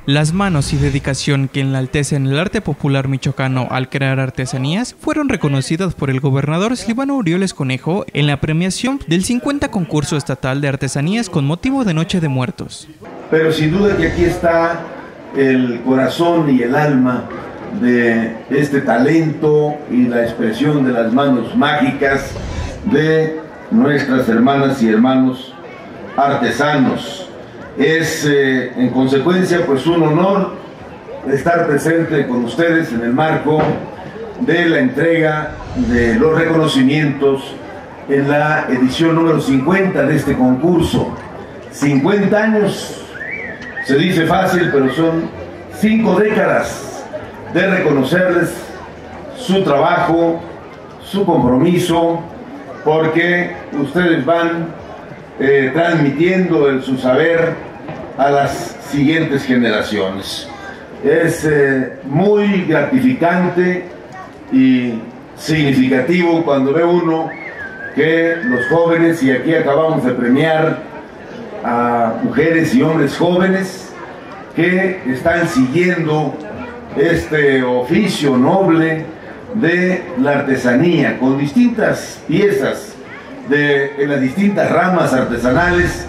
Las manos y dedicación que enaltecen el arte popular michoacano al crear artesanías fueron reconocidas por el gobernador Silvano Aureoles Conejo en la premiación del 50 concurso estatal de artesanías con motivo de Noche de Muertos. Pero sin duda que aquí está el corazón y el alma de este talento y la expresión de las manos mágicas de nuestras hermanas y hermanos artesanos. Es en consecuencia pues un honor estar presente con ustedes en el marco de la entrega de los reconocimientos en la edición número 50 de este concurso. 50 años, se dice fácil, pero son 5 décadas de reconocerles su trabajo, su compromiso, porque ustedes van transmitiendo su saber a las siguientes generaciones. Es muy gratificante y significativo cuando ve uno que los jóvenes, y aquí acabamos de premiar a mujeres y hombres jóvenes que están siguiendo este oficio noble de la artesanía con distintas piezas en las distintas ramas artesanales,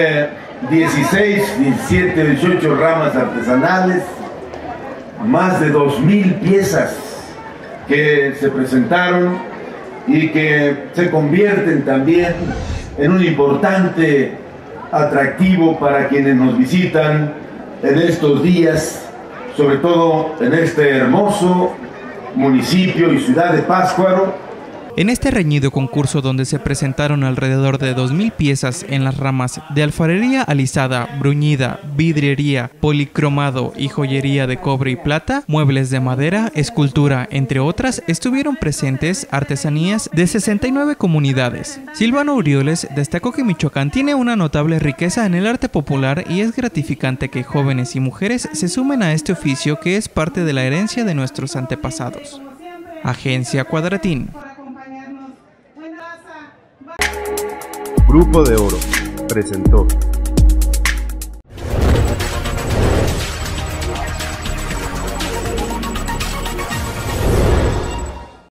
16, 17, 18 ramas artesanales, más de 2,000 piezas que se presentaron y que se convierten también en un importante atractivo para quienes nos visitan en estos días, sobre todo en este hermoso municipio y ciudad de Pátzcuaro. En este reñido concurso, donde se presentaron alrededor de 2,000 piezas en las ramas de alfarería alisada, bruñida, vidriería, policromado y joyería de cobre y plata, muebles de madera, escultura, entre otras, estuvieron presentes artesanías de 69 comunidades. Silvano Aureoles destacó que Michoacán tiene una notable riqueza en el arte popular y es gratificante que jóvenes y mujeres se sumen a este oficio que es parte de la herencia de nuestros antepasados. Agencia Cuadratín. Grupo de Oro presentó